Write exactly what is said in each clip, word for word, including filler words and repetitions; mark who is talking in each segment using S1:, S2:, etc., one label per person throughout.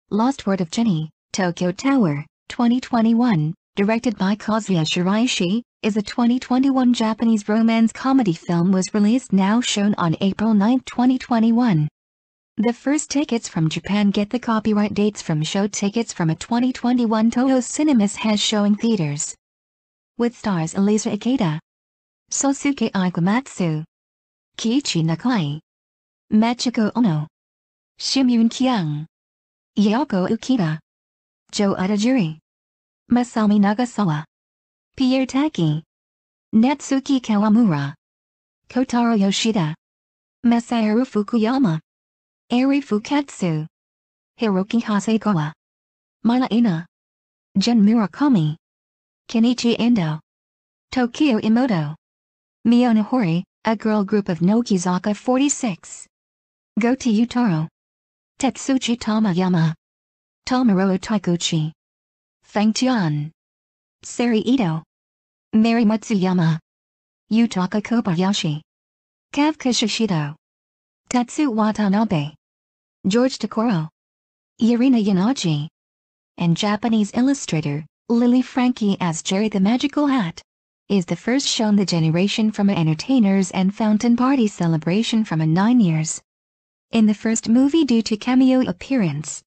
S1: Lost Word of Jenny, Tokyo Tower, twenty twenty-one, directed by Kazuya Shiraishi, is a twenty twenty-one Japanese romance comedy film was released now shown on April ninth twenty twenty-one. The first tickets from Japan get the copyright dates from show tickets from a twenty twenty-one Toho Cinemas has showing theaters. With stars Elaiza Ikeda, Sosuke Ikematsu, Kiichi Nakai, Machiko Ono, Shim Eun-kyung, Yayako Uchida, Odagiri, Masami Nagasawa, Pierre Taki, Natsuki Kawamura, Kotaro Yoshida, Masaharu Fukuyama, Eri Fukatsu, Hiroki Hasegawa, Mila Aina, Jun Murakami, Kenichi Endo, Tokyo Imoto, Miyonahori, a girl group of Nogizaka forty-six, Goti Utaro, Tetsuchi Tamayama, Tomoro Taikuchi, Fangtian, Sari Ito, Mari Matsuyama, Yutaka Kobayashi, Kavka Shishido, Tatsu Watanabe, George Takoro, Irina Yanaji, and Japanese illustrator Lily Frankie as Jerry the Magical Hat, is the first shown the generation from a entertainers and fountain party celebration from a nine years. In the first movie due to cameo appearance.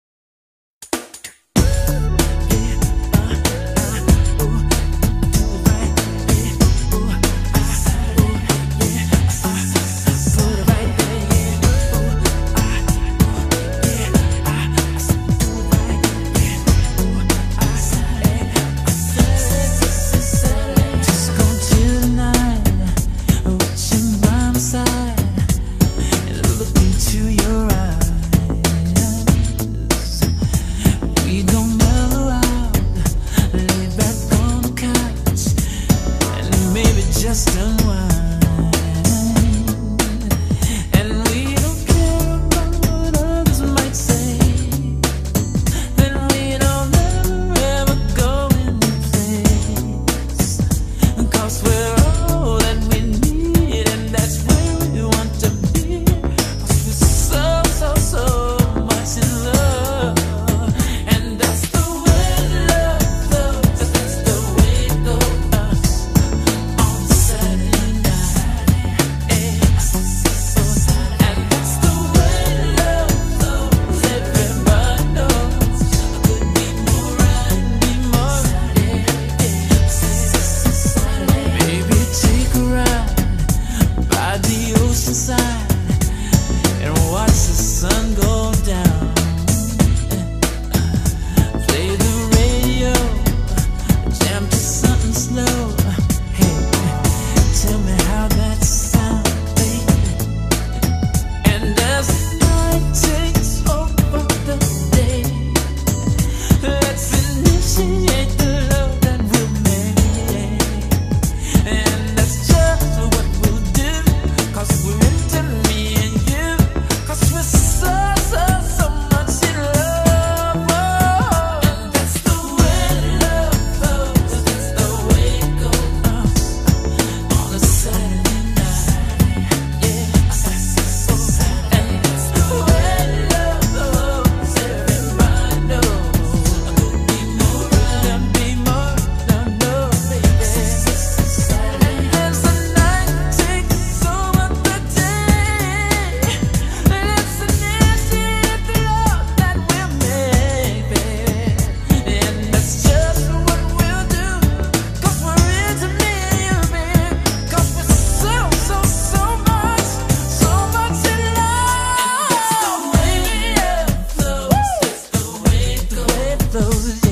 S2: Those